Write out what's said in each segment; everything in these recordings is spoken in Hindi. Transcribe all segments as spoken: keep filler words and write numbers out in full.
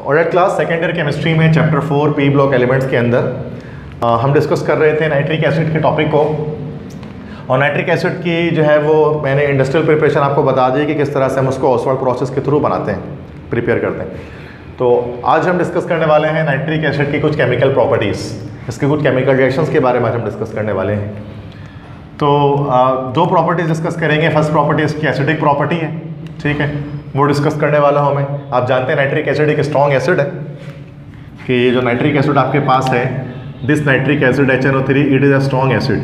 और eight class second year chemistry में chapter four P block elements के अंदर आ, हम डिस्कस कर रहे थे नाइट्रिक एसिड के टॉपिक को। और नाइट्रिक एसिड की जो है वो मैंने इंडस्ट्रियल प्रिपरेशन आपको बता दी कि किस तरह से हम उसको ऑसवाल्ड प्रोसेस के थ्रू बनाते हैं, प्रिपेयर करते हैं। तो आज हम डिस्कस करने वाले हैं नाइट्रिक एसिड की कुछ केमिकल प्रॉपर्टीज़, इसके कुछ केमिकल रिएक्शंस के बारे में आज हम डिस्कस करने वाले हैं। तो आ, दो प्रॉपर्टीज़ डिस्कस करेंगे। फर्स्ट प्रॉपर्टी इसकी एसिडिक प्रॉपर्टी है, ठीक है, वो डिस्कस करने वाला हूँ मैं। आप जानते हैं नाइट्रिक एसिड एक स्ट्रॉन्ग एसिड है, कि ये जो नाइट्रिक एसिड आपके पास है, this nitric acid H N O three, it is a strong acid.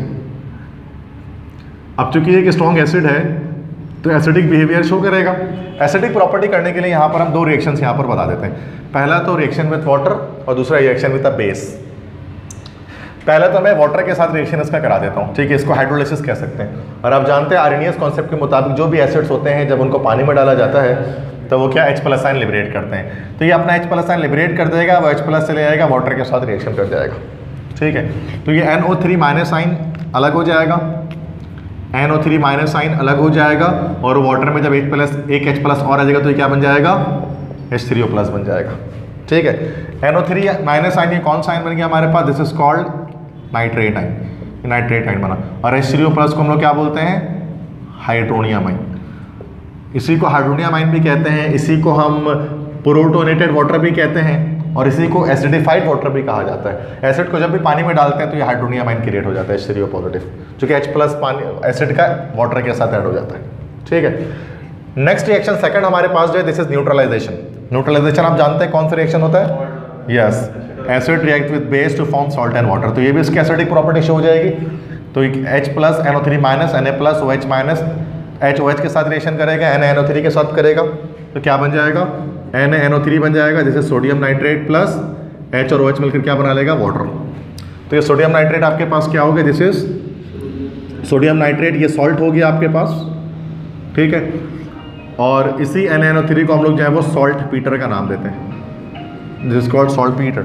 अब चूंकि ये एक स्ट्रॉन्ग एसिड है तो एसिडिक बिहेवियर शो करेगा। एसिडिक प्रॉपर्टी करने के लिए यहाँ पर हम दो रिएक्शंस यहाँ पर बता देते हैं। पहला तो रिएक्शन विद वाटर और दूसरा रिएक्शन विद अ बेस। पहले तो मैं वाटर के साथ रिएक्शन इसका करा देता हूँ, ठीक है, इसको हाइड्रोलिसिस कह सकते हैं। और आप जानते हैं आर्हेनियस कॉन्सेप्ट के मुताबिक जो भी एसिड्स होते हैं जब उनको पानी में डाला जाता है तो वो क्या H प्लस आयन लिबरेट करते हैं। तो ये अपना H प्लस आयन लिबरेट कर देगा, वो H प्लस चले जाएगा, वाटर के साथ रिएक्शन कर जाएगा, ठीक है। तो ये N O three minus ion अलग हो जाएगा, N O three minus ion अलग हो जाएगा, और वाटर में जब एक प्लस एक H प्लस और आ जाएगा तो ये क्या बन जाएगा, एच थ्री ओ प्लस बन जाएगा, ठीक है। N O three minus ion ये कौन सा आयन बन गया हमारे पास, this is called nitrate ion, nitrate ion बना। और एच थ्री ओ प्लस को हम लोग क्या बोलते हैं, हाइड्रोनियम आयन। इसी को हाइड्रोनियम आयन भी कहते हैं, इसी को हम प्रोटोनेटेड वाटर भी कहते हैं, और इसी को एसिडिफाइड वाटर भी कहा जाता है। एसिड को जब भी पानी में डालते हैं तो ये हाइड्रोनियम आयन क्रिएट हो जाता है, एच थ्री ओ पॉजिटिव, जो H प्लस पानी एसिड का वाटर के साथ ऐड हो जाता है, ठीक है। नेक्स्ट रिएक्शन सेकंड हमारे पास जो है, दिस इज न्यूट्रलाइजेशन। न्यूट्रलाइजेशन आप जानते हैं कौन सा रिएक्शन होता है, yes, acid react with base to form salt and water. तो ये भी इसकी एसिडिक प्रॉपर्टी शो हो जाएगी। तो H plus N O three minus N A plus O H minus H O H के साथ रिएक्शन करेगा, एन एन ओ थ्री के साथ करेगा, तो क्या बन जाएगा, एन एन ओ थ्री बन जाएगा, जैसे सोडियम नाइट्रेट प्लस H और OH मिलकर क्या बना लेगा, वाटर। तो ये सोडियम नाइट्रेट आपके पास क्या हो गया, दिस इज सोडियम नाइट्रेट, ये सॉल्ट हो गया आपके पास, ठीक है। और इसी एन एन ओ थ्री को हम लोग जो है वो सॉल्ट पीटर का नाम देते हैं, this is called saltpetre,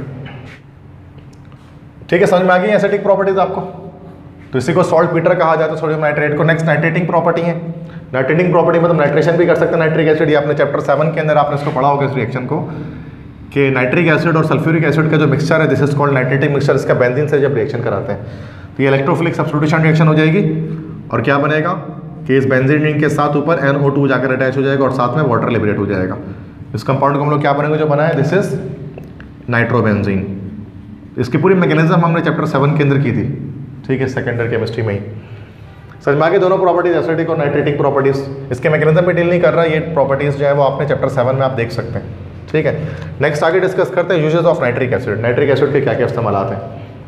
ठीक है। समझ में आ गई एसिडिक प्रॉपर्टीज आपको। तो इसी को सॉल्ट पीटर कहा जाता है सोडियम नाइट्रेट को। नेक्स्ट नाइट्रेटिंग प्रॉपर्टी है। नाइट्रेटिंग प्रॉपर्टी मतलब नाइट्रेशन भी कर सकते हैं नाइट्रिक एसिड। ये आपने चैप्टर सेवन के अंदर आपने इसको पढ़ा होगा इस रिएक्शन को, कि नाइट्रिक एसिड और सल्फ्यूरिक एसिड का जो मिक्सचर है, this is called nitrating mixture. इसका बेंजीन से जब रिएक्शन कराते हैं तो ये इलेक्ट्रोफिलिक सब्स्टिट्यूशन रिएक्शन हो जाएगी, और क्या बनेगा कि इस बेंजीन रिंग के साथ ऊपर एन ओ टू जाकर अटैच हो जाएगा और साथ में वाटर लिबरेट हो जाएगा। इस कंपाउंड को हम लोग क्या बनेंगे, जो बना है, दिस इज नाइट्रोबेंजीन। इसकी पूरी मैकेनिज्म हमने चैप्टर सेवन के अंदर की थी, ठीक है, सेकेंड ईयर केमिस्ट्री में ही। समझ में आगे दोनों प्रॉपर्टीज, एसिडिक और नाइट्रेटिक प्रॉपर्टीज। इसके मैकेनिज्म पे डील नहीं कर रहा, ये प्रॉपर्टीज जो है वो आपने चैप्टर सेवन में आप देख सकते हैं, ठीक है। नेक्स्ट आगे डिस्कस करते हैं uses of nitric acid. Nitric acid के क्या क्या इस्तेमाल हैं।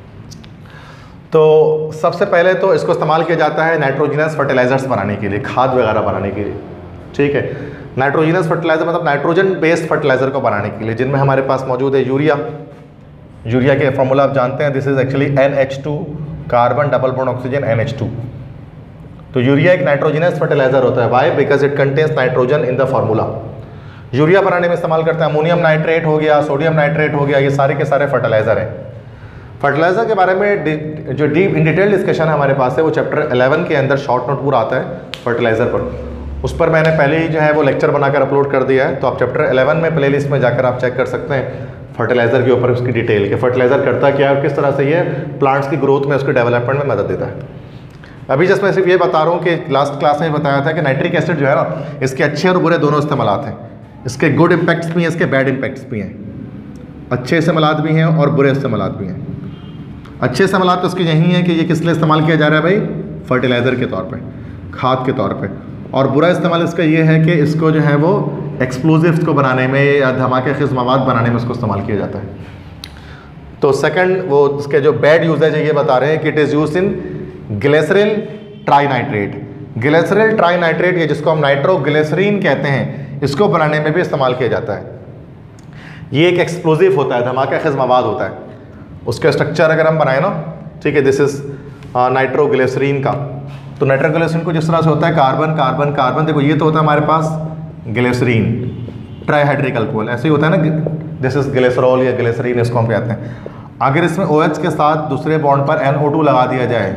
तो सबसे पहले तो इसको इस्तेमाल किया जाता है नाइट्रोजिनस फर्टिलाइजर्स बनाने के लिए, खाद वगैरह बनाने के लिए, ठीक है। नाइट्रोजिनस फर्टिलाइजर मतलब नाइट्रोजन बेस्ड फर्टिलाइजर को बनाने के लिए, जिनमें हमारे पास मौजूद है यूरिया। यूरिया के फॉर्मूला आप जानते हैं, this is actually N H two, carbon double bond oxygen N H two. तो यूरिया एक नाइट्रोजिनस फर्टिलाइजर होता है। Why, because it contains nitrogen in the formula. Urea बनाने में इस्तेमाल करते हैं। अमोनियम नाइट्रेट हो गया, सोडियम नाइट्रेट हो गया, ये सारे के सारे फर्टिलाइजर हैं। फर्टिलाइजर के बारे में जो डीप इन डिटेल डिस्कशन हमारे पास है वो चैप्टर इलेवन के अंदर शॉर्ट नोट पूरा आता है फर्टिलाइजर पर। उस पर मैंने पहले ही जो है वो लेक्चर बनाकर अपलोड कर दिया है, तो आप चैप्टर इलेवन में प्लेलिस्ट में जाकर आप चेक कर सकते हैं फर्टिलाइजर के ऊपर उसकी डिटेल के, फर्टिलाइजर करता क्या है और किस तरह से ये प्लांट्स की ग्रोथ में, उसके डेवलपमेंट में मदद देता है। अभी जस्ट मैं सिर्फ ये बता रहा हूँ कि लास्ट क्लास में बताया था कि नाइट्रिक एसिड जो है ना, इसके अच्छे और बुरे दोनों इस्तेमालात हैं। इसके गुड इम्पैक्ट्स भी हैं, इसके बैड इम्पैक्ट्स भी हैं। अच्छे इस्तेमालात भी हैं और बुरे इस्तेमालात भी हैं। अच्छे इस्तेमालात तो इसके यही हैं कि ये किस लिए इस्तेमाल किया जा रहा है भाई, फर्टिलाइज़र के तौर पे, खाद के तौर पे। और बुरा इस्तेमाल इसका ये है कि इसको जो है वो एक्सप्लोजिव्स को बनाने में या धमाके खिज़ मवाद बनाने में इसको इस्तेमाल किया जाता है। तो सेकंड वो इसके जो बैड यूजेज है ये बता रहे हैं कि it is use in glycerol trinitrate. Glycerol trinitrate, ये जिसको हम नाइट्रोग्लिसरीन कहते हैं, इसको बनाने में भी इस्तेमाल किया जाता है। ये एक एक्सप्लोजिव होता है, धमाका खिज़ मवाद होता है। उसका स्ट्रक्चर अगर हम बनाए ना, ठीक है, दिस इज नाइट्रोग्लिसरीन का। तो नाइट्रोग्लिसरीन को जिस तरह से होता है कार्बन कार्बन कार्बन, देखो ये तो होता है हमारे पास ग्लिसरीन, ट्राईहाइड्रिक अल्कोहल, ऐसे ही होता है ना, दिस इज ग्लिसरॉल या ग्लिसरीन इसको हम कहते हैं। अगर इसमें OH के साथ दूसरे बॉन्ड पर एन ओ टू लगा दिया जाए,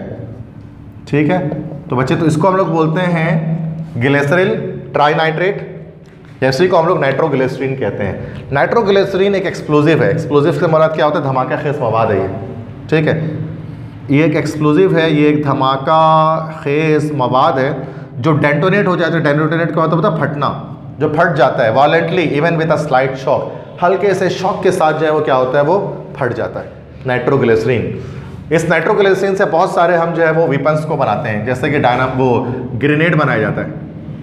ठीक है, तो बच्चे तो इसको हम लोग बोलते हैं ग्लिसरॉल ट्राइनाइट्रेट, जैसे को हम लोग नाइट्रोग्लिसरीन कहते हैं। नाइट्रोग्लिसरीन एक एक्सप्लोजिव है। एक्सप्लोजिव से मुराद क्या होता है? धमाका खेज मवाद है ये, ठीक है। ये एक एक्सप्लोजिव है, ये एक धमाका खेज मवाद है जो डेंटोनेट हो जाता है। डेंटोनेट क्या होता है? फटना, जो फट जाता है violently even with a slight shock, हल्के से शॉक के साथ जो है वो क्या होता है? वो फट जाता है, नाइट्रोग्लिसरीन। इस नाइट्रोग्लिसरीन से बहुत सारे हम जो है वो वेपन्स को बनाते हैं, जैसे कि डायना वो ग्रेनेड बनाया जाता है।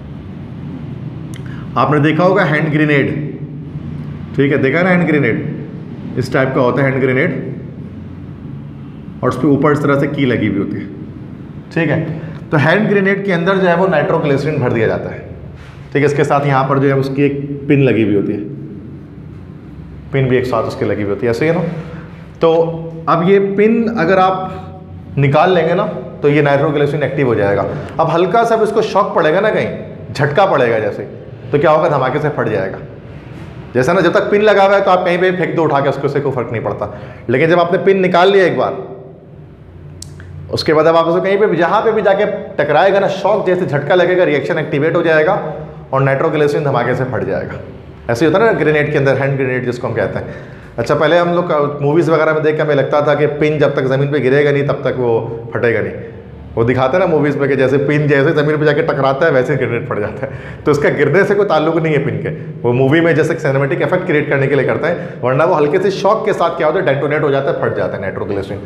आपने देखा होगा हैंड ग्रेनेड, ठीक है, देखा ना हैंड ग्रेनेड इस टाइप का होता है हैंड ग्रेनेड, और उस पर ऊपर इस तरह से की लगी हुई होती है, ठीक है। तो हैंड ग्रेनेड के अंदर जो है वो नाइट्रोग्लिसरीन भर दिया जाता है, ठीक है। इसके साथ यहाँ पर जो है उसकी एक पिन लगी हुई होती है, पिन भी एक साथ उसके लगी हुई होती है, ऐसे ही ना। तो अब ये पिन अगर आप निकाल लेंगे ना तो ये नाइट्रोग्लिसरीन एक्टिव हो जाएगा। अब हल्का सा इसको शॉक पड़ेगा ना, कहीं झटका पड़ेगा जैसे, तो क्या होगा? धमाके से फट जाएगा। जैसा ना, जब तक पिन लगा हुआ है तो आप कहीं पे फेंक दो उठा के, उसको से कोई फर्क नहीं पड़ता। लेकिन जब आपने पिन निकाल लिया एक बार, उसके बाद अब आप उसको कहीं पे भी जहाँ पे भी जाके टकराएगा ना, शॉक जैसे झटका लगेगा, रिएक्शन एक्टिवेट हो जाएगा और नाइट्रोग्लिसरीन धमाके से फट जाएगा। ऐसे ही होता है ना ग्रेनेड के अंदर, हैंड ग्रेनेड जिसको हम कहते हैं। अच्छा, पहले हम लोग मूवीज़ वगैरह में देख के हमें लगता था कि पिन जब तक ज़मीन पे गिरेगा नहीं तब तक वो फटेगा नहीं। वो दिखाते हैं ना मूवीज़ में कि जैसे पिन जैसे ज़मीन पे जाके टकराता है वैसे ग्रेनेड फट जाता है। तो इसका गिरने से कोई ताल्लुक नहीं है पिन के, वो मूवी में जैसे सिनेमैटिक इफेक्ट क्रिएट करने के लिए करता है, वरना वो हल्के से शॉक के साथ क्या होता है? डेंटोनेट हो जाता है, फट जाता है नाइट्रोग्लिसरीन।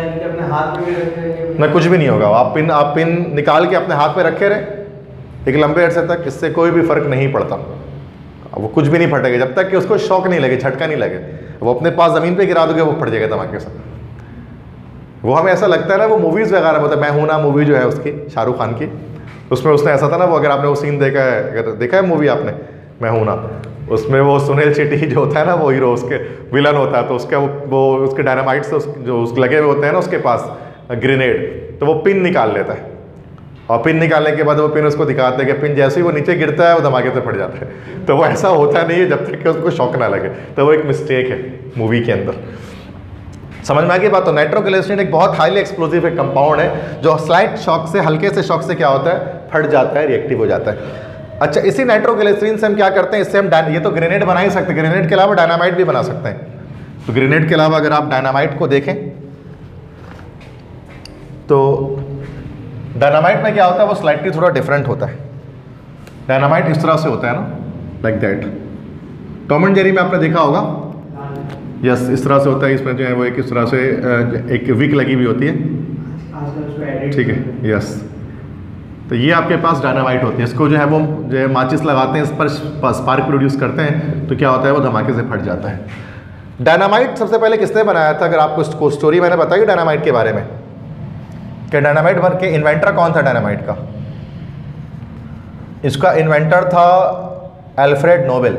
ना कुछ भी नहीं होगा। आप पिन आप पिन निकाल के अपने हाथ में रखे रहे एक लंबे अरसे तक, इससे कोई भी फर्क नहीं पड़ता, वो कुछ भी नहीं फटेगा जब तक कि उसको शॉक नहीं लगे, झटका नहीं लगे। वो अपने पास ज़मीन पे गिरा दोगे वो फट जाएगा धमाके से। वो हमें ऐसा लगता है ना, वो मूवीज़ वगैरह में होता है, मैं हूं ना मूवी जो है उसकी, शाहरुख खान की, उसमें उसने ऐसा था ना, वो अगर आपने वो सीन देखा है, अगर देखा है मूवी आपने मैं हूं ना, उसमें वो सुनील शेट्टी जो होता है ना, वो हीरो उसके विलन होता है, तो उसका वो, वो उसके डायनामाइट से उस, जो उसके लगे हुए होते हैं ना उसके पास ग्रेनेड, तो वो पिन निकाल लेता है, और पिन निकालने के बाद वो पिन उसको दिखाते हैं कि पिन जैसे ही वो नीचे गिरता है वो धमाके से फट जाता है। तो वो ऐसा होता नहीं है जब तक कि उसको शॉक ना लगे, तो वो एक मिस्टेक है मूवी के अंदर। समझ में आ गई बात? तो नाइट्रोग्लिसरीन एक बहुत हाईली एक्सप्लोजिव एक कंपाउंड है जो स्लाइट शॉक से, हल्के से शॉक से क्या होता है? फट जाता है, रिएक्टिव हो जाता है। अच्छा, इसी नाइट्रोग्लिसरीन से हम क्या करते हैं? इससे हम ये तो ग्रेनेड बना ही सकते हैं, ग्रेनेड के अलावा डायनामाइट भी बना सकते हैं। तो ग्रेनेड के अलावा अगर आप डायनामाइट को देखें तो डायनामाइट में क्या होता है? वो स्लाइटली थोड़ा डिफरेंट होता है। डायनामाइट इस तरह से होता है ना, like that. Tom and Jerry में आपने देखा होगा, यस yes, इस तरह से होता है। इसमें जो है वो एक इस तरह से एक विक लगी हुई होती है, ठीक है, यस। तो ये आपके पास डायनामाइट होती है। इसको जो है वो जो है माचिस लगाते हैं, इस पर स्पार्क प्रोड्यूस करते हैं, तो क्या होता है? वो धमाके से फट जाता है। डायनामाइट सबसे पहले किसने बनाया था? अगर आपको स्टोरी मैंने बताई डायनामाइट के बारे में, कि डायनामाइट बन के इन्वेंटर कौन था डायनामाइट का? इसका इन्वेंटर था Alfred Nobel.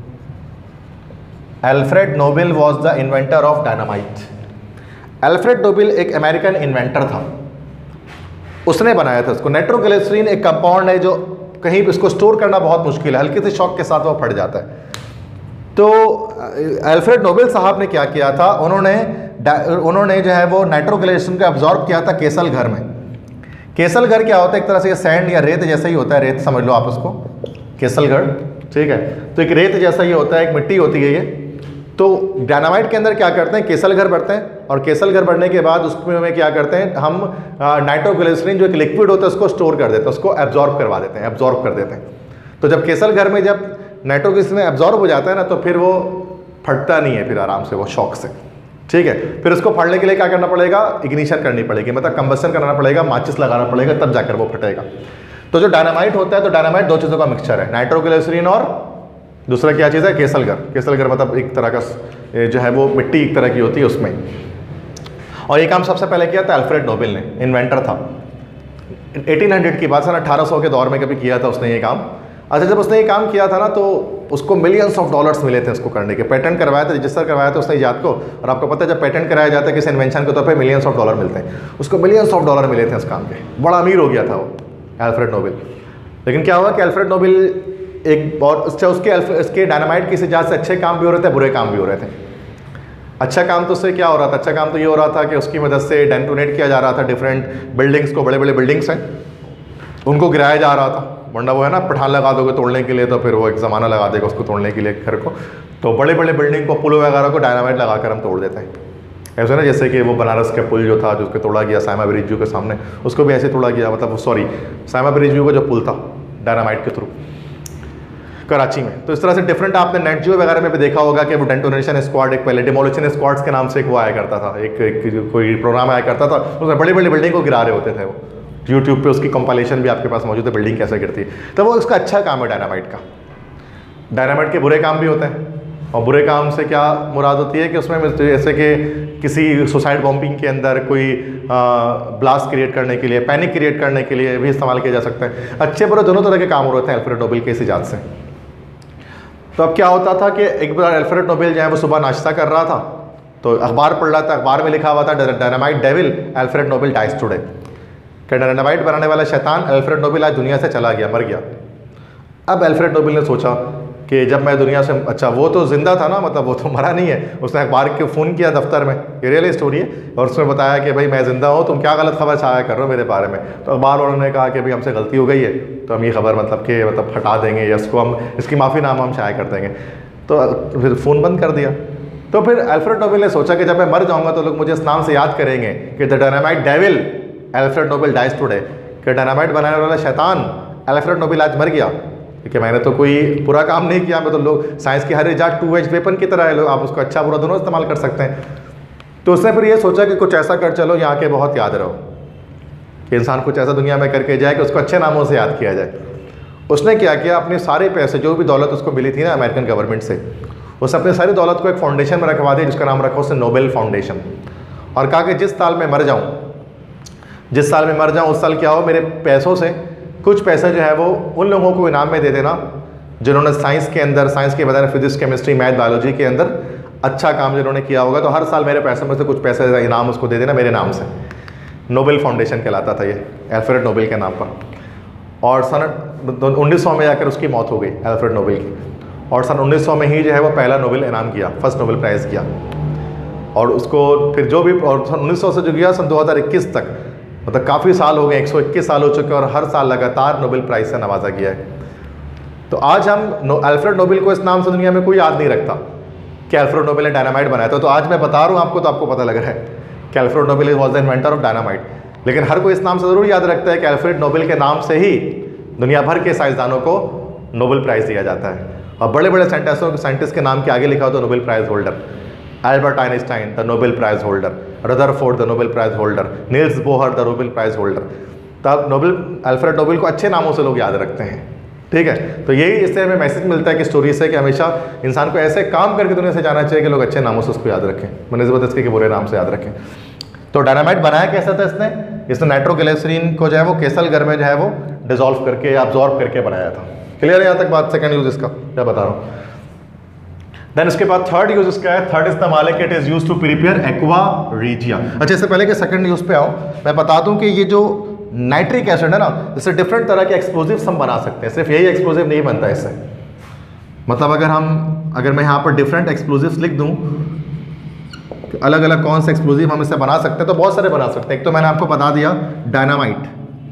Alfred Nobel was the inventor of dynamite. Alfred Nobel एक अमेरिकन इन्वेंटर था, उसने बनाया था इसको। नाइट्रोग्लिसरीन एक कंपाउंड है जो कहीं भी इसको स्टोर करना बहुत मुश्किल है, हल्के से शॉक के साथ वो फट जाता है। तो एल्फ्रेड नोबेल साहब ने क्या किया था? उन्होंने उन्होंने जो है वो नाइट्रोग्लिसरीन को एब्जॉर्ब किया था केसल घर में। केसल घर क्या होता है? एक तरह से सैंड या रेत जैसा ही होता है, रेत समझ लो आप उसको, केसल घर, ठीक है। तो एक रेत जैसा ही होता है, एक मिट्टी होती है ये। तो डायनामाइट के अंदर क्या करते हैं? केसल घर भरते हैं, और केसल घर भरने के बाद उसमें क्या करते हैं हम? नाइट्रोग्लिसरीन जो एक लिक्विड होता है उसको स्टोर कर देते हैं, उसको एब्जॉर्ब करवा देते हैं, एब्जॉर्ब कर देते हैं। तो जब केसल घर में जब नाइट्रोग्लिसरीन एब्जॉर्ब हो जाता है ना, तो फिर वो फटता नहीं है फिर आराम से वो शॉक से, ठीक है। फिर उसको फाड़ने के लिए क्या करना पड़ेगा? इग्निशन करनी पड़ेगी, मतलब कंबशन करना पड़ेगा, माचिस लगाना पड़ेगा, तब जाकर वो फटेगा। तो जो डायनामाइट होता है, तो डायनामाइट दो चीज़ों का मिक्सचर है, नाइट्रोग्लिसरीन और दूसरा क्या चीज़ है? केसल घर। केसल घर मतलब एक तरह का जो है वो मिट्टी एक तरह की होती है उसमें। और ये काम सबसे पहले किया था एल्फ्रेड नोबेल ने, इन्वेंटर था। अठारह सौ की बात, सन अठारह सौ के दौर में कभी किया था उसने ये काम। अच्छा, जब उसने ये काम किया था ना, तो उसको मिलियंस ऑफ डॉलर्स मिले थे उसको करने के। पेटेंट करवाया था, रजिस्टर करवाया था उसने इजाद को। और आपको पता है जब पेटेंट कराया जाता है किसी इन्वेंशन के तौर पे मिलियंस ऑफ डॉलर मिलते हैं। उसको मिलियंस ऑफ डॉलर मिले थे उस काम के, बड़ा अमीर हो गया था वो एल्फ्रेड नोबेल। लेकिन क्या हुआ कि एल्फ्रेड नोबेल एक और उसके उसके डायनामाइट की इजाज़त से अच्छे काम भी हो रहे थे, बुरे काम भी हो रहे थे। अच्छा काम तो उससे क्या हो रहा था? अच्छा काम तो ये हो रहा था कि उसकी मदद से डेटोनेट किया जा रहा था डिफरेंट बिल्डिंग्स को, बड़े बड़े बिल्डिंग्स हैं उनको गिराया जा रहा था, वरना वो है ना पठान लगा दोगे तोड़ने के लिए तो फिर वो एक ज़माना लगा देगा उसको तोड़ने के लिए घर को। तो बड़े बड़े बिल्डिंग को, पुल वगैरह को डायनामाइट लगा कर हम तोड़ देते हैं। ऐसे ना जैसे कि वो बनारस का पुल जो था जो उसको तोड़ा गया साइमा ब्रिज व्यू के सामने, उसको भी ऐसे तोड़ा गया, मतलब सॉरी साइमा ब्रिज व्यू का जो पुल था डायनामाइट के थ्रू कराची में। तो इस तरह से डिफरेंट आपने नेट जियो वगैरह में भी देखा होगा कि वो डेटोनेशन स्क्वाड, एक पहले डिमोलिशन स्क्वाड्स के नाम से एक वो आया करता था, एक, एक कोई प्रोग्राम आया करता था, उसमें बड़ी बड़ी बिल्डिंग को गिरा रहे होते थे वो। यूट्यूब पे उसकी कंपाइलेशन भी आपके पास मौजूद है, बिल्डिंग कैसे गिरती है। तो वो उसका अच्छा काम है डायनामाइट का। डायनामाइट के बुरे काम भी होते हैं, और बुरे काम से क्या मुराद होती है कि उसमें जैसे कि किसी सुसाइड बॉम्बिंग के अंदर कोई ब्लास्ट क्रिएट करने के लिए, पैनिक क्रिएट करने के लिए भी इस्तेमाल किया जा सकता है। अच्छे बुरे दोनों तरह के काम हो रहे थे अल्फ्रेड नोबेल के इस इजाद से। तो अब क्या होता था कि एक बार अल्फ्रेड नोबेल जो है वो सुबह नाश्ता कर रहा था, तो अखबार पढ़ रहा था, अखबार में लिखा हुआ था dynamite devil Alfred Nobel dies today, कि डायनामाइट बनाने वाला शैतान अल्फ्रेड नोबेल आज दुनिया से चला गया, मर गया। अब अल्फ्रेड नोबेल ने सोचा कि जब मैं दुनिया से, अच्छा वो तो जिंदा था ना, मतलब वो तो मरा नहीं है। उसने अखबार के फ़ोन किया दफ्तर में, ये रियल स्टोरी है, और उसमें बताया कि भाई मैं ज़िंदा हूँ, तुम क्या गलत खबर छाया कर रहे हो मेरे बारे में। तो अखबार वालों ने कहा कि भाई हमसे गलती हो गई है, तो हम ये खबर मतलब कि मतलब हटा देंगे या इसको हम इसकी माफ़ीनामा हम शाया कर देंगे। तो फिर फ़ोन बंद कर दिया। तो फिर अल्फ्रेड नोबेल ने सोचा कि जब मैं मर जाऊँगा तो लोग मुझे इस नाम से याद करेंगे कि the dynamite devil Alfred Nobel dies today, कि डायनामाइट बनाने वाला शैतान अल्फ्रेड नोबेल आज मर गया। कि मैंने तो कोई बुरा काम नहीं किया, मैं तो लोग साइंस की हर इजाद टू एज वेपन की तरह है, लोग आप उसको अच्छा बुरा दोनों इस्तेमाल कर सकते हैं। तो उसने फिर ये सोचा कि कुछ ऐसा कर चलो यहाँ के बहुत याद रहो, कि इंसान कुछ ऐसा दुनिया में करके जाए कि उसको अच्छे नामों से याद किया जाए। उसने क्या किया, अपने सारे पैसे, जो भी दौलत उसको मिली थी ना अमेरिकन गवर्नमेंट से, उसने अपनी सारी दौलत को एक फाउंडेशन में रखवा दी, जिसका नाम रखा उसने नोबेल फाउंडेशन। और कहा कि जिस साल में मर जाऊँ जिस साल में मर जाऊँ उस साल क्या हो, मेरे पैसों से कुछ पैसे जो है वो उन लोगों को इनाम में दे देना जिन्होंने साइंस के अंदर, साइंस के बजाय फिजिक्स, केमिस्ट्री, मैथ, बायोलॉजी के अंदर अच्छा काम जिन्होंने किया होगा, तो हर साल मेरे पैसों में से कुछ पैसे इनाम उसको दे देना मेरे नाम से। नोबेल फाउंडेशन कहलाता था ये, अल्फ्रेड नोबेल के नाम पर। और सन उन्नीस सौ में जाकर उसकी मौत हो गई अल्फ्रेड नोबेल की, और सन उन्नीस सौ में ही जो है वो पहला नोबेल इनाम किया, फर्स्ट नोबेल प्राइज़ किया। और उसको फिर जो भी, और सन उन्नीस सौ से जो गया सन दो हज़ार इक्कीस तक, मतलब काफ़ी साल हो गए, एक सौ इक्कीस साल हो चुके हैं, और हर साल लगातार नोबेल प्राइज़ से नवाजा गया है। तो आज हम नो, अल्फ्रेड नोबेल को इस नाम से दुनिया में कोई याद नहीं रखता कि अल्फ्रेड नोबेल ने डायनामाइट बनाया था। तो आज मैं बता रहा हूँ आपको, तो आपको पता लग रहा है कि Alfred Nobel was the inventor of dynamite. लेकिन हर कोई इस नाम से ज़रूर याद रखता है कि अल्फ्रेड नोबेल के नाम से ही दुनिया भर के साइंसदानों को नोबेल प्राइज़ दिया जाता है। और बड़े बड़े साइंटिस्टों साइंटिस्ट के नाम के आगे लिखा हो तो Nobel prize holder, Albert Einstein the Nobel prize holder, Rutherford the Nobel prize holder, Niels Bohr the Nobel prize holder. तो अब नोबेल, अल्फ्रेड नोबेल को अच्छे नामों से लोग याद रखते हैं, ठीक है। तो यही इससे हमें मैसेज मिलता है कि स्टोरी से, कि हमेशा इंसान को ऐसे काम करके दुनिया से जाना चाहिए कि लोग अच्छे नामों से उसको याद रखें, बनस्बत इसके कि बुरे नाम से याद रखें। तो डायनामाइट बनाया कैसा था इसने इसने नाइट्रोग्लिसरीन को जो है वो केसल घर में जो है वो डिजोल्व करके, एब्जॉर्ब करके बनाया था। क्लियर है यहाँ तक बात? सेकंड यूज इसका क्या बता रहा हूँ। देन इसके बाद थर्ड यूज इसका है, थर्ड इस्तेमाल है कि it is use to prepare aqua regia. अच्छा, इससे पहले कि सेकंड यूज पे आओ, मैं बता दूं कि ये जो नाइट्रिक एसिड है ना, इससे डिफरेंट तरह के एक्सप्लोजिव्स हम बना सकते हैं। सिर्फ यही एक्सप्लोजिव नहीं बनता इससे, मतलब अगर हम अगर मैं यहाँ पर डिफरेंट एक्सप्लोजिव्स लिख दूं, अलग अलग कौन से एक्सप्लोजिव हम इससे बना सकते हैं, तो बहुत सारे बना सकते हैं। एक तो मैंने आपको बता दिया डायनामाइट,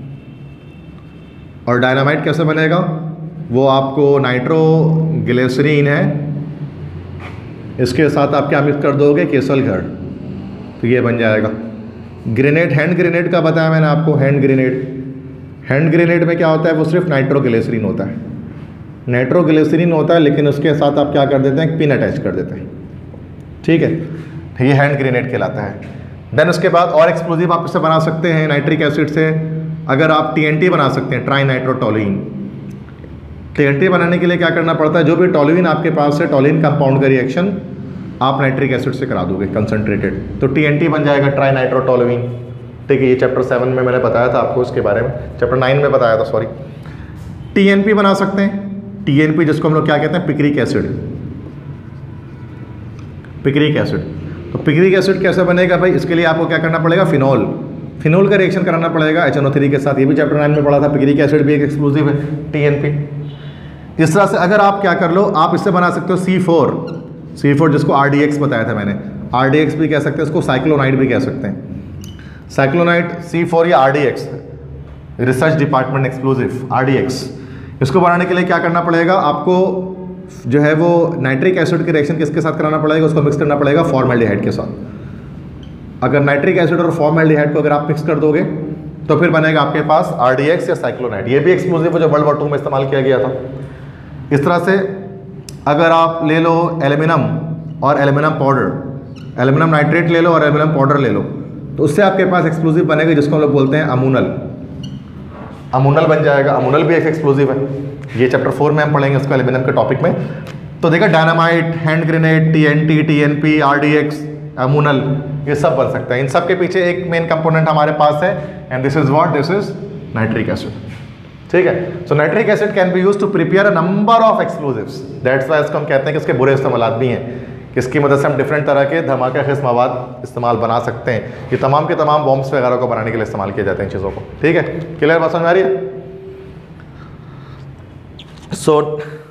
और डायनामाइट कैसे बनेगा, वो आपको नाइट्रोग्लिसरीन है, इसके साथ आप क्या मिक्स कर दोगे, केसल घर, तो ये बन जाएगा। ग्रेनेड, हैंड ग्रेनेड का बताया मैंने आपको, हैंड ग्रेनेड हैंड ग्रेनेड में क्या होता है, वो सिर्फ नाइट्रोग्लिसरीन होता है, नाइट्रोग्लिसरीन होता है, लेकिन उसके साथ आप क्या कर देते हैं, एक पिन अटैच कर देते हैं, ठीक है। ये हैंड ग्रेनेड कहलाता है। देन उसके बाद और एक्सप्लोजिव आप इससे बना सकते हैं नाइट्रिक एसिड से। अगर आप टीएनटी बना सकते हैं, ट्राई नाइट्रोटोलुइन। टीएनटी बनाने के लिए क्या करना पड़ता है, जो भी टोलुइन आपके पास है, टोलुइन कंपाउंड का रिएक्शन आप नाइट्रिक एसिड से करा दोगे कंसनट्रेटेड, तो टीएनटी बन जाएगा, ट्राई नाइट्रोटोलुइन, ठीक है। ये चैप्टर सेवन में मैंने बताया था आपको इसके बारे में, चैप्टर नाइन में बताया था, सॉरी। टीएनपी बना सकते हैं, टीएनपी जिसको हम लोग क्या कहते हैं, पिक्रिक एसिड, पिक्रिक एसिड। तो पिक्रिक एसिड कैसे बनेगा भाई, इसके लिए आपको क्या करना पड़ेगा, फिनॉल, फिनॉल का रिएक्शन कराना पड़ेगा एच एन ओ थ्री के साथ। ये भी चैप्टर नाइन में पढ़ा था, पिक्रिक एसिड भी एक एक्सप्लोजिव है, टीएनपी। इस तरह से अगर आप क्या कर लो, आप इससे बना सकते हो सी फोर, सी फोर जिसको आर डी एक्स बताया था मैंने, आर डी एक्स भी कह सकते हैं, इसको साइक्लोनाइड भी कह सकते हैं। साइक्लोनाइड, सी फोर या R D X, research department explosive, R D X. इसको बनाने के लिए क्या करना पड़ेगा आपको, जो है वो नाइट्रिक एसिड की रिएक्शन किसके साथ कराना पड़ेगा, उसको मिक्स करना पड़ेगा फॉर्मेल्डिहाइड के साथ। अगर नाइट्रिक एसिड और फॉर्मेल्डिहाइड को अगर आप मिक्स कर दोगे तो फिर बनेगा आपके पास आर डी एक्स या साइक्लोनाइड। ये भी एक्सप्लोजिव है जो वर्ल्ड वॉर टू में इस्तेमाल किया गया था। इस तरह से अगर आप ले लो एल्यूमिनियम और एल्यूमिनियम पाउडर, एल्यूमिनियम नाइट्रेट ले लो और एल्यूमिनियम पाउडर ले लो, तो उससे आपके पास एक्सप्लोजिव बनेगा जिसको हम लोग बोलते हैं अमोनल। अमोनल बन जाएगा। अमोनल भी एक एक्सप्लोजिव है, ये चैप्टर फोर में हम पढ़ेंगे इसको एल्यूमिनियम के टॉपिक में। तो देखा dynamite, hand grenade, T N T, T N P, R D X, ammonal, ये सब बन सकता है। इन सब के पीछे एक मेन कंपोनेंट हमारे पास है and this is what, this is nitric acid. ठीक है, so nitric acid can be used to prepare a number of explosives. That's why इसको हम कहते हैं कि इसके बुरे इस्तेमाल भी हैं, कि इसकी मदद से हम डिफरेंट तरह के धमाका खेज मवाद इस्तेमाल बना सकते हैं। ये तमाम के तमाम बॉम्ब्स वगैरह को बनाने के लिए इस्तेमाल किए जाते हैं इन चीज़ों को। ठीक है, क्लियर बात समझ आ रही है? सो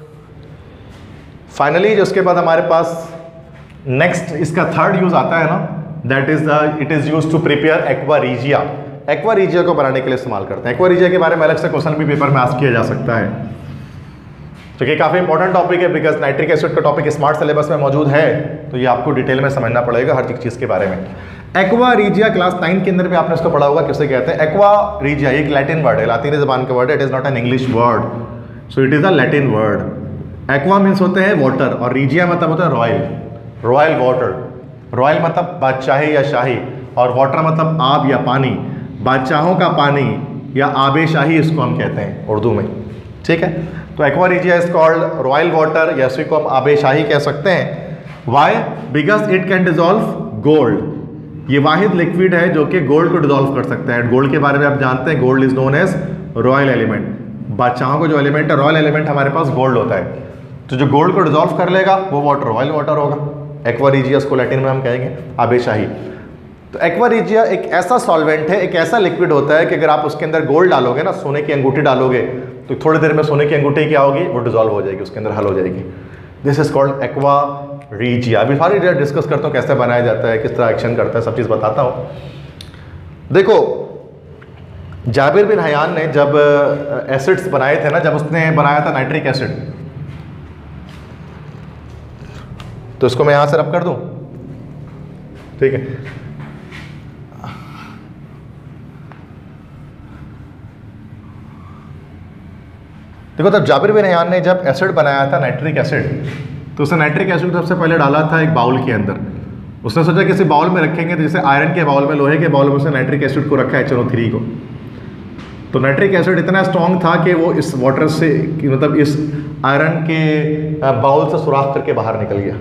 फाइनली जो उसके बाद हमारे पास नेक्स्ट इसका थर्ड यूज आता है ना, that is the it is use to prepare aqua regia. Aqua regia को बनाने के लिए इस्तेमाल करते हैं। एक्वा रीजिया के बारे में अलग से क्वेश्चन भी पेपर में आस्क किया जा सकता है, तो ये काफ़ी इंपॉर्टेंट टॉपिक है बिकॉज नाइट्रिक एसिड का टॉपिक स्मार्ट सिलेबस में मौजूद है, तो ये आपको डिटेल में समझना पड़ेगा हर एक चीज़ के बारे में। एक्वा रीजिया क्लास नाइन के अंदर भी आपने इसको पढ़ा होगा, किसे कहते हैं एक्वा रीजिया। एक लैटिन वर्ड है, लातीनी ज़बान का वर्ड है, it is not an English word, so it is a Latin word. Aqua means होते हैं वाटर और रीजिया मतलब होता है रॉयल, रॉयल वाटर। रॉयल मतलब बादशाही या शाही, और वाटर मतलब आब या पानी, बादशाहों का पानी या आबे शाही इसको हम कहते हैं उर्दू में। ठीक है, तो aqua regia is called royal water, या इसी को हम आबे शाही कह सकते हैं। Why? Because it can dissolve gold. ये वाहिद लिक्विड है जो कि गोल्ड को डिजोल्व कर सकता है। गोल्ड के बारे में आप जानते हैं, gold is known as royal element. बादशाहों को जो एलिमेंट है, रॉयल एलिमेंट हमारे पास गोल्ड होता है, तो जो गोल्ड को डिजोल्व कर लेगा वो वाटर रॉयल वाटर होगा। एक्वा रीजिया इसको लैटिन में हम कहेंगे आबे शाही। तो एक्वा रीजिया एक ऐसा सॉल्वेंट है, एक ऐसा लिक्विड होता है कि अगर आप उसके अंदर गोल्ड डालोगे ना, सोने की अंगूठी डालोगे, तो थोड़ी देर में सोने की अंगूठी क्या होगी, वो डिजोल्व हो जाएगी, उसके अंदर हल हो जाएगी। This is called aqua regia. अभी सारी डिस्कस करता हूँ कैसे बनाया जाता है, किस तरह एक्शन करता है, सब चीज़ बताता हूँ। देखो जाबिर बिन हयान ने जब एसिड्स बनाए थे ना, जब उसने बनाया था नाइट्रिक एसिड, तो इसको मैं यहाँ से रब कर दूँ, ठीक है। देखो तब जाबिर बिन हयान ने जब एसिड बनाया था नाइट्रिक एसिड, तो उसने नाइट्रिक एसिड सबसे पहले डाला था एक बाउल के अंदर। उसने सोचा किसी बाउल में रखेंगे, तो जैसे आयरन के बाउल में, लोहे के बाउल में उसने नाइट्रिक एसिड को रखा एच एन ओ थ्री को। तो नाइट्रिक एसिड इतना स्ट्रॉन्ग था कि वो इस वाटर से, मतलब इस आयरन के बाउल से सुराख करके बाहर निकल गया।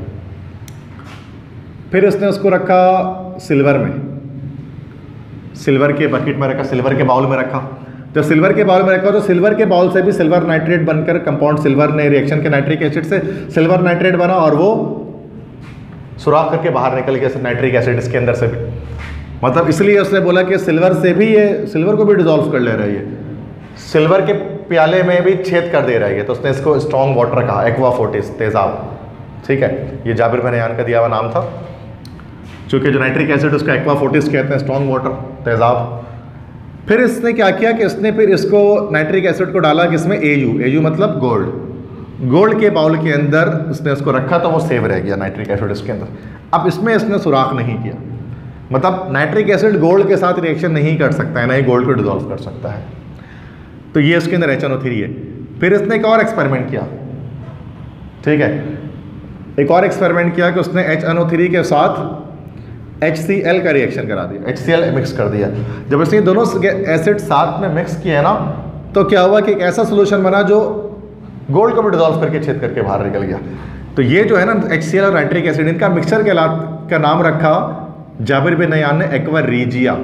फिर उसने उसको रखा सिल्वर में, सिल्वर के बकेट में रखा, सिल्वर के बाउल में रखा। जब सिल्वर के बाउल में रखा तो सिल्वर के बाउल से भी सिल्वर नाइट्रेट बनकर कंपाउंड सिल्वर ने रिएक्शन के नाइट्रिक एसिड से सिल्वर नाइट्रेट बना और वो सुराख करके बाहर निकल गया नाइट्रिक एसिड इसके अंदर से भी। मतलब इसलिए उसने बोला कि सिल्वर से भी ये, सिल्वर को भी डिजोल्व कर ले रहा है, ये सिल्वर के प्याले में भी छेद कर दे रहा है, तो उसने इसको स्ट्रॉन्ग वाटर कहा, एक्वा फोर्टिस, तेजाब। ठीक है, ये जाबिर बिन हयान का दिया हुआ नाम था, चूँकि जो नाइट्रिक एसिड उसका एक्वा फोर्टिस कहते हैं, स्ट्रॉन्ग वाटर, तेजाब। फिर इसने क्या किया कि इसने फिर इसको नाइट्रिक एसिड को डाला किसमें, एयू, एयू मतलब गोल्ड। गोल्ड के बाउल के अंदर उसने इसको रखा तो वो सेव रह गया नाइट्रिक एसिड इसके अंदर। अब इसमें इसने सुराख नहीं किया, मतलब नाइट्रिक एसिड गोल्ड के साथ रिएक्शन नहीं कर सकता है, ना ही गोल्ड को डिजोल्व कर सकता है, तो ये इसके अंदर एच एन ओ थ्री है। फिर इसने एक और एक्सपेरिमेंट किया, ठीक है, एक और एक्सपेरिमेंट किया कि उसने एच एन ओ थ्री के साथ एच सी एल का रिएक्शन करा दिया, एच सी एल मिक्स कर दिया। जब इसने दोनों एसिड साथ में मिक्स किए ना, तो क्या हुआ कि एक ऐसा सोल्यूशन बना जो गोल्ड को भी डिजोल्व करके छेद करके बाहर निकल गया। तो ये जो है ना एच सी एल और नाइट्रिक एसिड, इनका मिक्सचर के का नाम रखा जाबिर बिन हयान ने एक्वा रीजिया,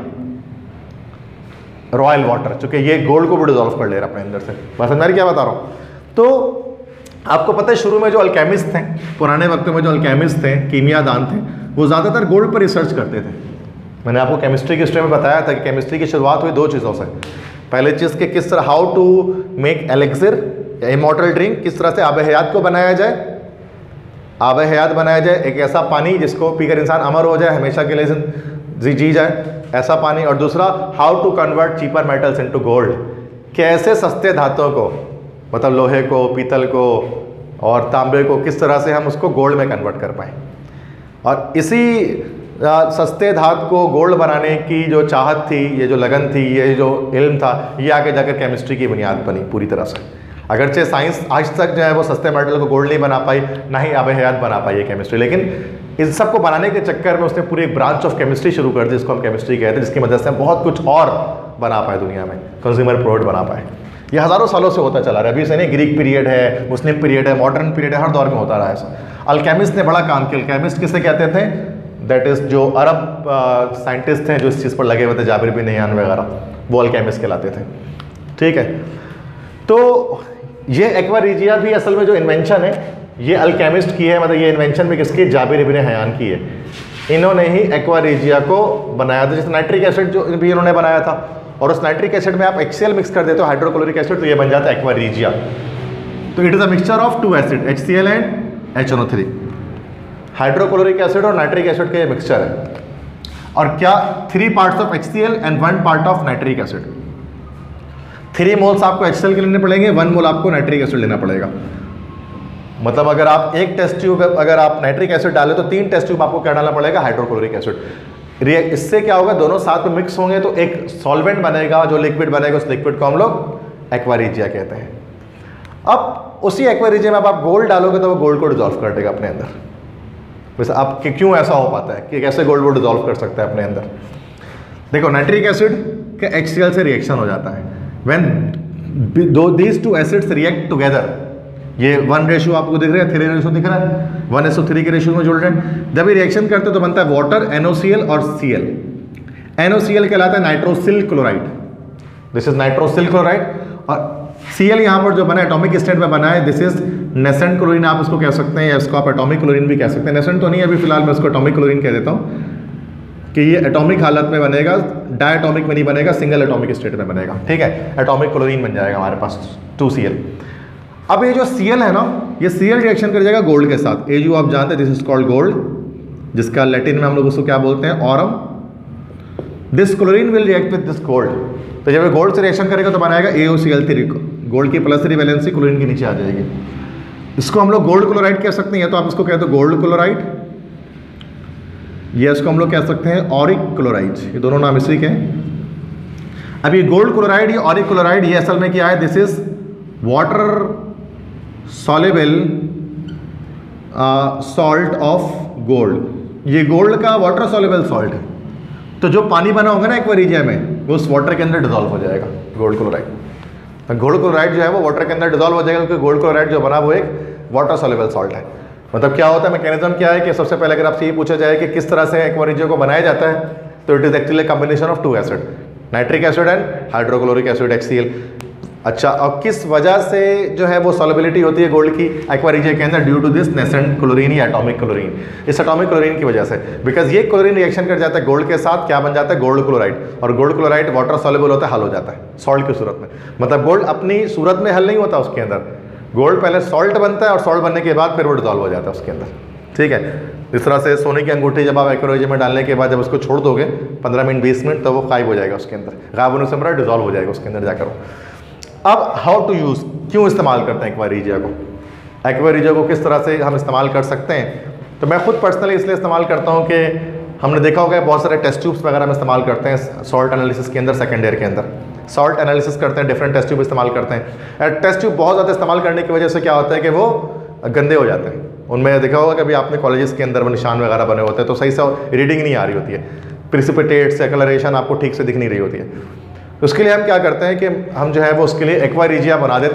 रॉयल वाटर, चूंकि ये गोल्ड को भी डिजोल्व कर ले रहा अपने अंदर से। बस मैं क्या बता रहा हूँ, तो आपको पता है शुरू में जो अल्केमिस्ट थे, पुराने वक्तों में जो अल्केमिस्ट थे, कीमियादान थे, वो ज़्यादातर गोल्ड पर रिसर्च करते थे। मैंने आपको केमिस्ट्री की हिस्ट्री में बताया था कि केमिस्ट्री की शुरुआत हुई दो चीज़ों से। पहले चीज़ कि किस तरह, हाउ टू मेक एलेक्सिर या इमॉर्टल ड्रिंक, किस तरह से आब हयात को बनाया जाए, आब हयात बनाया जाए, एक ऐसा पानी जिसको पीकर इंसान अमर हो जाए, हमेशा के लिए जी जी जाए, ऐसा पानी। और दूसरा, how to convert cheaper metals into gold, कैसे सस्ते धातुओं को मतलब लोहे को, पीतल को और तांबे को किस तरह से हम उसको गोल्ड में कन्वर्ट कर पाएँ। और इसी आ, सस्ते धातु को गोल्ड बनाने की जो चाहत थी, ये जो लगन थी, ये जो इल्म था, ये आगे जाकर केमिस्ट्री की बुनियाद बनी पूरी तरह से। अगरचे साइंस आज तक जो है वो सस्ते मेटल को गोल्ड नहीं बना पाई, ना ही आब हयात बना पाई है केमिस्ट्री, लेकिन इन सब को बनाने के चक्कर में उसने पूरी एक ब्रांच ऑफ केमिस्ट्री शुरू कर दी, जिसको हम केमिस्ट्री कहते हैं, जिसकी मदद से हम बहुत कुछ और बना पाए दुनिया में, कंज्यूमर प्रोडक्ट बना पाए। ये हज़ारों सालों से होता चला रहा है, अभी से नहीं, ग्रीक पीरियड है, मुस्लिम पीरियड है, मॉडर्न पीरियड है, हर दौर में होता रहा है ऐसा। अल्केमिस्ट ने बड़ा काम किया। अल्केमिस्ट किसे कहते थे? दैट इज़ जो अरब साइंटिस्ट हैं जो इस चीज़ पर लगे हुए थे, जाबिर बिन नैयान वगैरह, वो अल्केमिस्ट कहलाते थे। ठीक है, तो ये एक्वा रीजिया भी असल में जो इन्वेंशन है ये अल्केमिस्ट की है, मतलब ये इन्वेंशन भी किसकी? जाबिर बिन नैयान की है। इन्होंने ही एक्वा रीजिया को बनाया था। जैसे नाइट्रिक एसिड जो भी इन्होंने बनाया था, और उस नाइट्रिक एसिड में आप एच सी एल मिक्स कर देते हो, हाइड्रोक्लोरिक एसिड, तो ये बन जाता है एक्वा रीजिया। तो it is a mixture of two acid, H C L and H N O three. Hydrochloric acid और नाइट्रिक एसिड का ये मिक्सचर है। और क्या? Three parts of H C L and one part of nitric acid. Three moles आपको एच सी एल के लेने पड़ेंगे, वन मोल आपको नाइट्रिक एसिड लेना पड़ेगा। मतलब अगर आप एक टेस्ट ट्यूब अगर आप नाइट्रिक एसिड डालें तो तीन टेस्ट ट्यूब आपको क्या डालना पड़ेगा? Hydrochloric acid. इससे क्या होगा? दोनों साथ में मिक्स होंगे तो एक सॉल्वेंट बनेगा, जो लिक्विड बनेगा उस लिक्विड को हम लोग एक्वा रीजिया कहते हैं। अब उसी एक्वा रीजिया में अब आप गोल्ड डालोगे तो वो गोल्ड को डिजॉल्व कर देगा अपने अंदर। वैसे अब कि क्यों ऐसा हो पाता है कि कैसे गोल्ड वो डिजॉल्व कर सकता है अपने अंदर? देखो, नाइट्रिक एसिड के एच सी एल से रिएक्शन हो जाता है। When do these two acids react together, ये वन रेशियो आपको दिख रहा है, थ्री रेशियो दिख रहा है, वन एस ओ थ्री के रेशियो में जुड़ रहे हैं। जब ये रिएक्शन करते हैं तो बनता है water, N O C L और C L. N O C L कहलाता है nitrosyl chloride, this is nitrosyl chloride. और सी एल यहाँ पर जो बना है एटॉमिक स्टेट में बना है, दिस इज नेसेंट क्लोरीन आप उसको कह सकते हैं, या इसको आप एटॉमिक क्लोरीन भी कह सकते हैं। नेसेंट तो नहीं है अभी फिलहाल, मैं उसको एटॉमिक क्लोरीन कह देता हूँ कि ये एटॉमिक हालत में बनेगा, डायटॉमिक में नहीं बनेगा, सिंगल एटॉमिक स्टेट में बनेगा। ठीक है, एटॉमिक क्लोरीन बन जाएगा हमारे पास टू सी एल। अब ये जो सी एल है ना, ये सी एल रिएक्शन कर जाएगा गोल्ड के साथ। ए जो आप जानते हैं, दिस इज कॉल्ड गोल्ड, जिसका लैटिन में हम लोग उसको क्या बोलते हैं? Aurum. This chlorine will react with this gold. तो जब ये गोल्ड से रिएक्शन करेगा तो बनाएगा A O C L three. Gold की प्लस थ्री वैलेंसी क्लोरीन के नीचे आ जाएगी। इसको हम लोग गोल्ड क्लोराइड कह सकते हैं, या तो आप इसको कहते हो गोल्ड क्लोराइड, या इसको हम लोग कह सकते हैं ऑरिक क्लोराइड। ये दोनों नाम इसी के हैं। अब ये गोल्ड क्लोराइड, ये ऑरिक क्लोराइड, ये असल में क्या है? This is water soluble salt of gold. ये गोल्ड का वाटर सॉल्युबल सॉल्ट है। तो जो पानी बना होगा ना एक्वा रीजिया में, वो उस वाटर के अंदर डिजॉल्व हो जाएगा, गोल्ड क्लोराइड। तो गोल्ड क्लोराइड जो है वो वाटर के अंदर डिजॉल्व हो जाएगा, क्योंकि गोल्ड क्लोराइड जो बना वो एक वाटर सॉल्युबल सॉल्ट है। मतलब क्या होता है, मैकेनिज्म क्या है कि सबसे पहले अगर आपसे ये पूछा जाए कि किस तरह से एक्वा रीजिया को बनाया जाता है, तो it is actually combination of two acid, nitric acid and hydrochloric acid, H C L. अच्छा, और किस वजह से जो है वो सॉल्युबिलिटी होती है गोल्ड की एक्वा रीजिया के अंदर? Due to this nascent chlorine या एटॉमिक क्लोरीन। इस एटॉमिक क्लोरीन की वजह से, बिकॉज ये क्लोरीन रिएक्शन कर जाता है गोल्ड के साथ, क्या बन जाता है? Gold chloride. और गोल्ड क्लोराइड वाटर सॉल्युबल होता है, हल हो जाता है सॉल्ट की सूरत में। मतलब गोल्ड अपनी सूरत में हल नहीं होता उसके अंदर, गोल्ड पहले सॉल्ट बनता है और सॉल्ट बनने के बाद फिर वो डिजॉल्व हो जाता है उसके अंदर। ठीक है, इस तरह से सोने की अंगूठी जब आप एक्वा रीजिया में डालने के बाद जब उसको छोड़ दोगे पंद्रह मिनट बीस मिनट, तो वो गायब हो जाएगा उसके अंदर, गायब होने से हमारा डिजॉल्व हो जाएगा उसके अंदर जाकर। अब हाउ टू यूज़, क्यों इस्तेमाल करते हैं एक्वा रीजिया को? एक्वा रीजिया को किस तरह से हम इस्तेमाल कर सकते हैं? तो मैं खुद पर्सनली इसलिए इस्तेमाल करता हूँ कि हमने देखा होगा बहुत सारे टेस्ट ट्यूब्स वगैरह में इस्तेमाल करते हैं सॉल्ट एनालिसिस के अंदर, सेकेंड ईयर के अंदर सॉल्ट एनालिसिस करते हैं, डिफरेंट टेस्ट ट्यूब इस्तेमाल करते हैं। टेस्ट ट्यूब बहुत ज़्यादा इस्तेमाल करने की वजह से क्या होता है कि वो गंदे हो जाते हैं। उनमें देखा होगा कि अभी आपने कॉलेजेस के अंदर वो निशान वगैरह बने होते हैं, तो सही से रीडिंग नहीं आ रही होती है, प्रिसिपिटेट्स, एक्लरेशन आपको ठीक से दिख नहीं रही होती है। उसके लिए हम क्या करते हैं कि हम जो है वो उसके लिए एक्वा रीजिया बना देते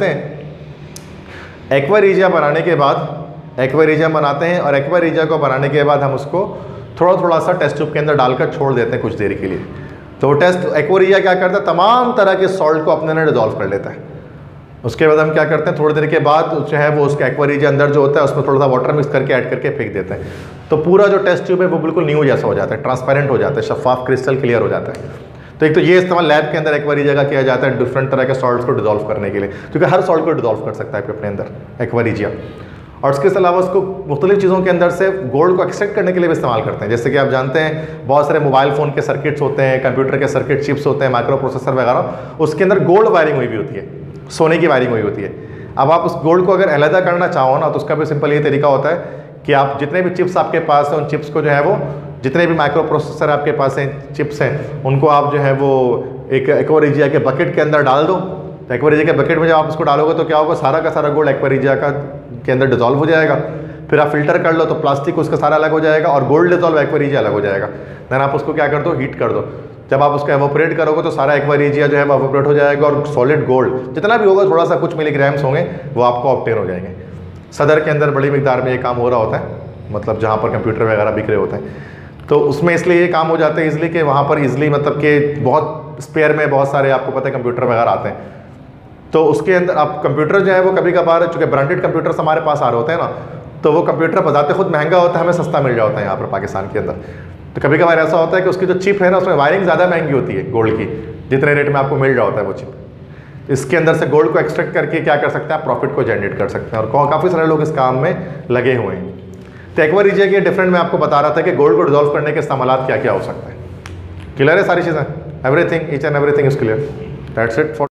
हैं। एक्वा रीजिया बनाने के बाद एक्वा रीजिया बनाते हैं, और एक्वा रीजिया को बनाने के बाद हम उसको थोड़ा थोड़ा सा टेस्ट ट्यूब के अंदर डालकर छोड़ देते हैं कुछ देर के लिए। तो वो टेस्ट एक्वा रीजिया क्या करता है? तमाम तरह के सॉल्ट को अपने अंदर डिजॉल्व कर लेता है। उसके बाद हम क्या करते हैं, थोड़ी देर के बाद जो है वो उसका एक्वा रीजिया अंदर जो होता है उसमें थोड़ा सा वाटर मिक्स करके ऐड करके फेंक देते हैं। तो पूरा जो टेस्ट ट्यूब है वो बिल्कुल न्यू जैसा हो जाता है, ट्रांसपेरेंट हो जाता है, शफाफ क्रिस्टल क्लियर हो जाता है। तो एक तो ये इस्तेमाल लैब के अंदर एक्वा रीजिया का किया जाता है डिफरेंट तरह के सॉल्ट्स को डिजॉल्व करने के लिए, क्योंकि हर सॉल्ट को डिजॉल्व कर सकता है अपने अंदर एक्वा रीजिया। और इसके अलावा उसको मुख्तलिफ चीज़ों के अंदर से गोल्ड को एक्सट्रैक्ट करने के लिए भी इस्तेमाल करते हैं। जैसे कि आप जानते हैं बहुत सारे मोबाइल फ़ोन के सर्किट्स होते हैं, कंप्यूटर के सर्किट चिप्स होते हैं, माइक्रो प्रोसेसर वगैरह, उसके अंदर गोल्ड वायरिंग हुई भी होती है, सोने की वायरिंग हुई होती है। अब आप उस गोल्ड को अगर अलहदा करना चाहो ना तो उसका भी सिंपल ये तरीका होता है कि आप जितने भी चिप्स आपके पास हैं उन चिप्स को जो है वो, जितने भी माइक्रो प्रोसेसर आपके पास हैं, चिप्स हैं, उनको आप जो है वो एक एक्वारिजिया के बकेट के अंदर डाल दो। तो एक्वारिजिया के बकेट में जब आप उसको डालोगे तो क्या होगा, सारा का सारा गोल्ड एक्वारिजिया का के अंदर डिजॉल्व हो जाएगा। फिर आप फिल्टर कर लो तो प्लास्टिक उसका सारा अलग हो जाएगा और गोल्ड डिजॉल्व एक्वारिजिया अलग हो जाएगा। देन आप उसको क्या कर दो, हीट कर दो। जब आप उसको एवोपरेट करोगे तो सारा एक्वारिजिया जो है वो एवोपरेट हो जाएगा और सॉलिड गोल्ड जितना भी होगा, थोड़ा सा कुछ मिलीग्राम्स होंगे, वो आपको ऑब्टेन हो जाएंगे। सदर के अंदर बड़ी मिकदार में ये काम हो रहा होता है, मतलब जहाँ पर कंप्यूटर वगैरह बिक रहे होते हैं, तो उसमें इसलिए ये काम हो जाते हैं इसलिए कि वहाँ पर इजली मतलब कि बहुत स्पेयर में बहुत सारे आपको पता है कंप्यूटर वगैरह आते हैं। तो उसके अंदर आप कंप्यूटर जो है वो कभी कभार, चूँकि ब्रांडेड कंप्यूटर्स हमारे पास आ रहे होते हैं ना, तो वो कंप्यूटर बजाते खुद महंगा होता है, हमें सस्ता मिल जाता है यहाँ पर पाकिस्तान के अंदर। तो कभी कभार ऐसा होता है कि उसकी जो चिप है ना उसमें वायरिंग ज़्यादा महंगी होती है गोल्ड की, जितने रेट में आपको मिल रहा होता है वो चिप। इसके अंदर से गोल्ड को एक्सट्रैक्ट करके क्या कर सकते हैं आप, प्रॉफिट को जनरेट कर सकते हैं, और काफ़ी सारे लोग इस काम में लगे हुए हैं। तो एक्वारिजिया के डिफरेंट मैं आपको बता रहा था कि गोल्ड को डिजॉल्व करने के इस्तेमाल क्या क्या हो सकते हैं। क्लियर है सारी चीज़ें, everything, each and everything is clear. That's it for